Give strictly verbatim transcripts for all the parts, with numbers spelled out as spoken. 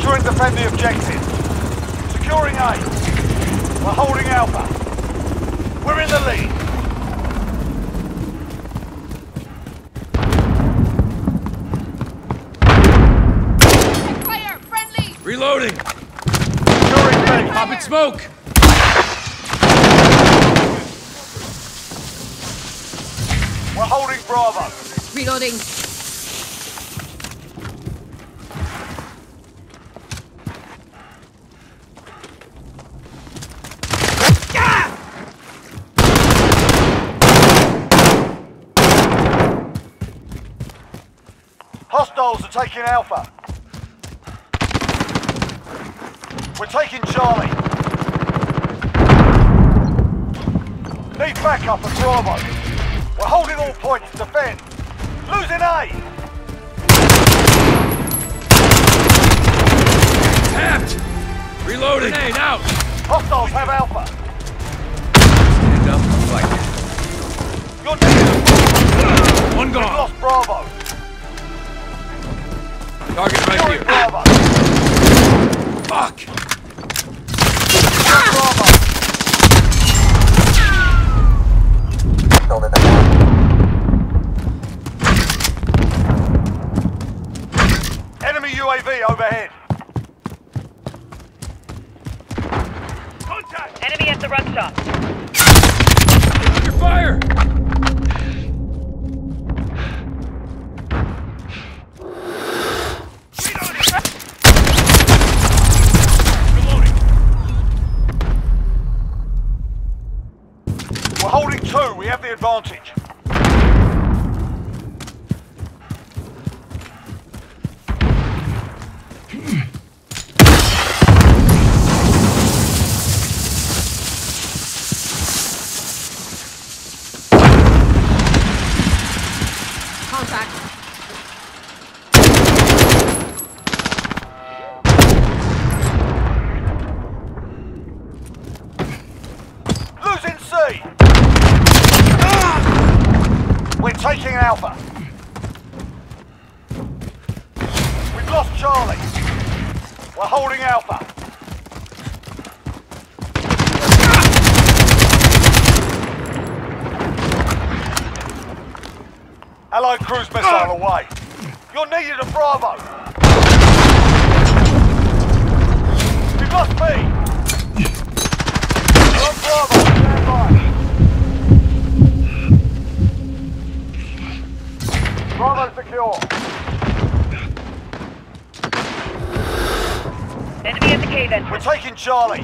Capture and defend the objective. Securing A. We're holding Alpha. We're in the lead. Fire! Friendly! Reloading! Securing B. Pop and smoke! We're holding Bravo. Reloading. Hostiles are taking Alpha. We're taking Charlie. Need backup at Bravo. We're holding all points. Defend. Losing A. Tapped! Reloading! Grenade out! Hostiles have Alpha. Stand up and fight. You're needed. One We've gone! lost Bravo. Target right Securing here. Bravo. Fuck! Securing Bravo. Enemy U A V overhead. Contact! Enemy at the run stop. Under fire! We're holding two. We have the advantage. Contact. Losing C. We're taking Alpha. We've lost Charlie. We're holding Alpha. Allied cruise missile away. You're needed at Bravo. We've lost B. We're on Bravo. Stand by. Bravo secure. Enemy at the cave We're entrance. taking Charlie.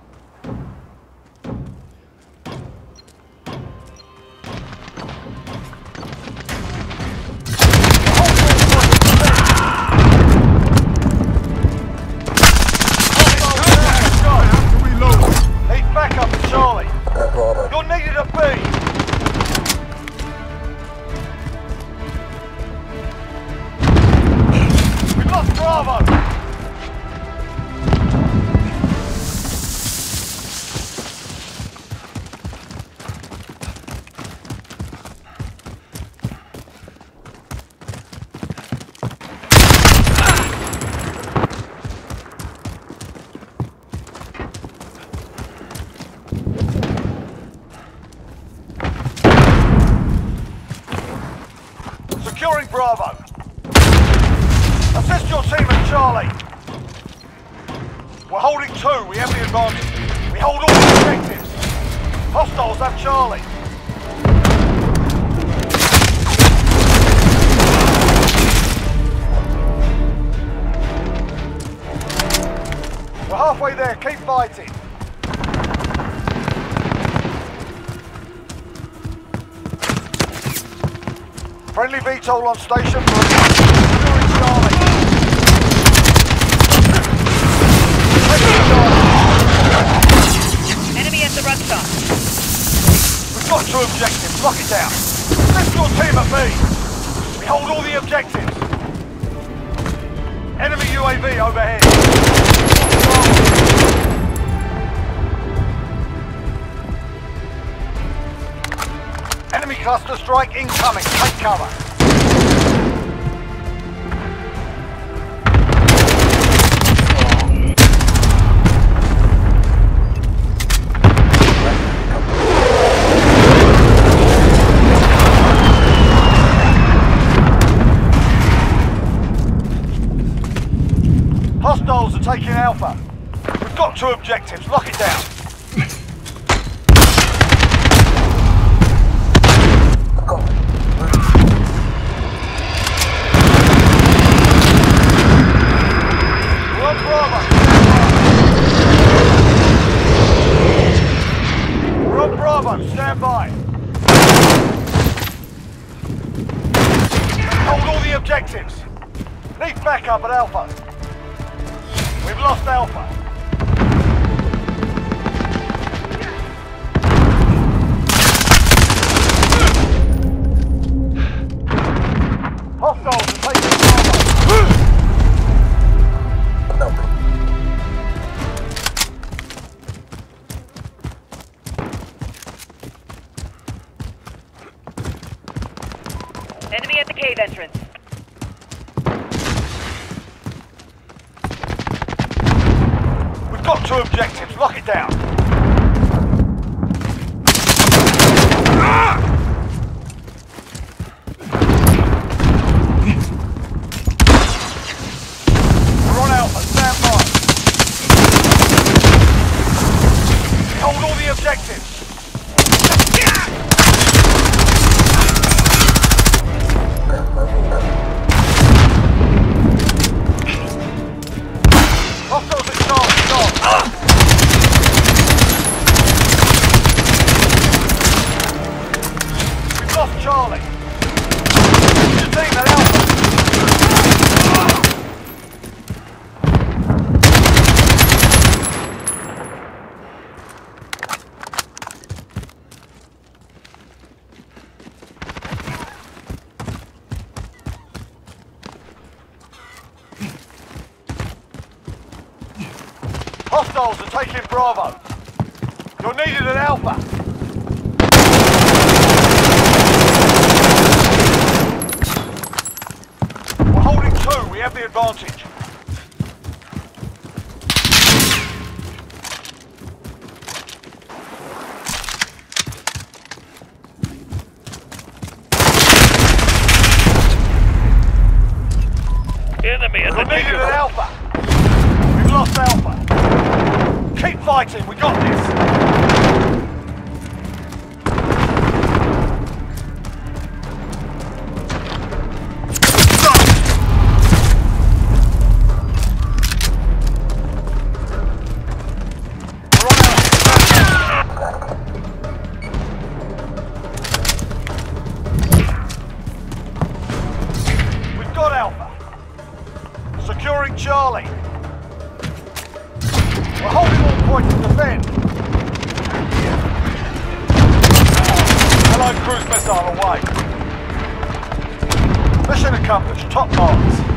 Need backup at Charlie. You're needed at B. We've lost Bravo. Securing Bravo. Assist your team at Charlie. We're holding two. We have the advantage. We hold all the objectives. Hostiles have Charlie. We're halfway there. Keep fighting. Friendly V TOL on station for securing Charlie. Enemy at the run stop. We've got two objectives. Lock it down. Assist your team at B. We hold all the objectives. Enemy U A V overhead. Enemy cluster strike incoming. Take cover. Hostiles are taking Alpha. We've got two objectives. Lock it down. We're on Bravo. We're on Bravo. Stand by. Hold all the objectives. Need backup at Alpha. We've lost Alpha. Hostiles are taking Bravo. Enemy at the cave entrance. We've got two objectives. Lock it down. Ah! We're on Alpha. Stand by. Hold all the objectives. Hostiles at Charlie. Stop. Ah! We've lost Charlie. Your team at Alpha. Hostiles are taking Bravo. You're needed at Alpha. We're holding two. We have the advantage. Enemy at We're the needed cave. at Alpha. We've lost Alpha. Keep fighting. We got this. We're on Alpha. We've got Alpha. Securing Charlie. We're holding all points to defend. Allied cruise missile away. Mission accomplished. Top marks.